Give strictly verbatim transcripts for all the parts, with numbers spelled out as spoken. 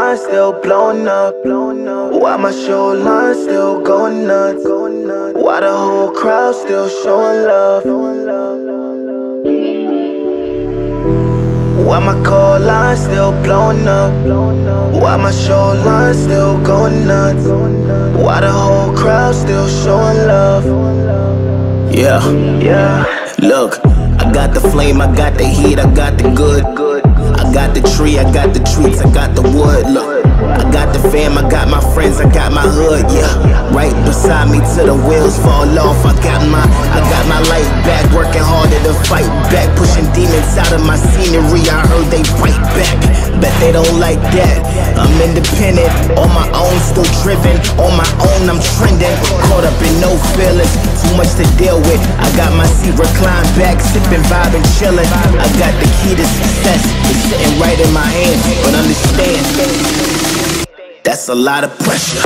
line still blowing up? Why my show line still going nuts? Why the whole crowd still showing love? Why my call line still blowing up? Why my show line still going nuts? Why the whole crowd still showing love? Yeah, Yeah. look, I got the flame, I got the heat, I got the good. I got the tree, I got the treats, I got the wood. Look, I got the fam, I got my friends, I got my hood, yeah. Right beside me till the wheels fall off. I got my, I got my life back, working harder to fight back, pushing demons out of my scenery. I heard they fight back, bet they don't like that. I'm independent, on my own, still driven. On my own, I'm trending, caught up in no feelings, too much to deal with. I got my seat reclined back, sipping, vibing, chilling. I got the key to success, it's sitting right in my hand. But understand, that's a lot of pressure.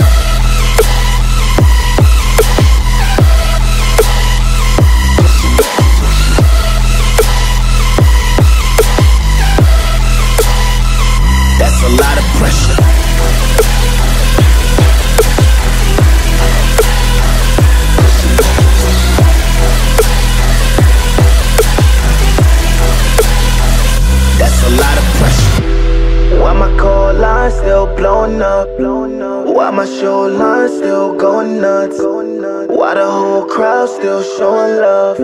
That's a lot of pressure. That's a lot of pressure. Why my call line still blowing up? Why my show line still going nuts? Why the whole crowd still showing love?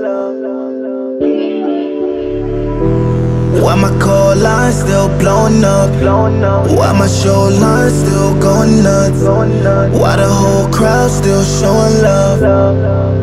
Why my call line still blowing up? Why my show line still going nuts? Why the whole crowd still showing love?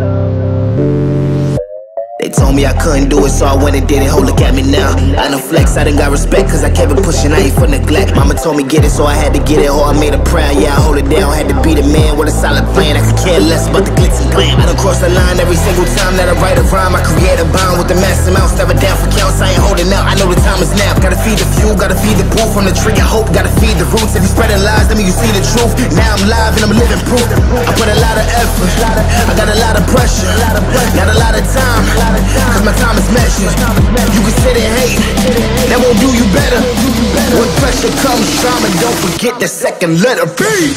They told me I couldn't do it, so I went and did it. Oh, look at me now. I done flex, I done got respect, cause I kept it pushing, I ain't for neglect. Mama told me get it, so I had to get it. Oh, I made a prayer, yeah, I hold it down. Had to be the man with a solid plan. I could care less about the glitz and glam. I done crossed the line every single time that I write a rhyme. I create a bond with the massive amounts, never down for counts. I ain't holding out, I know the time is now. Gotta feed the fuel, gotta feed the proof from the tree. I hope, gotta feed the roots. If you spreading lies, let me you see the truth. Now I'm live and I'm living proof. I put a lot of effort, I got a lot of pressure, not a lot of time, cause my time is measured. You can sit and hate, that won't do you better. When pressure comes, trauma, don't forget the second letter B.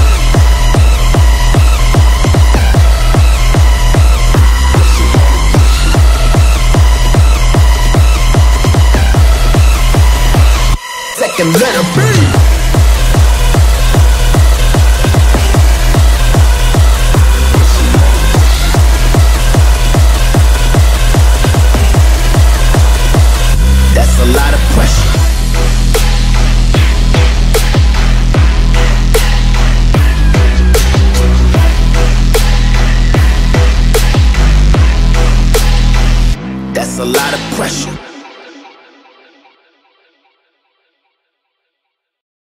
Second letter B. That's a lot of pressure. That's a lot of pressure.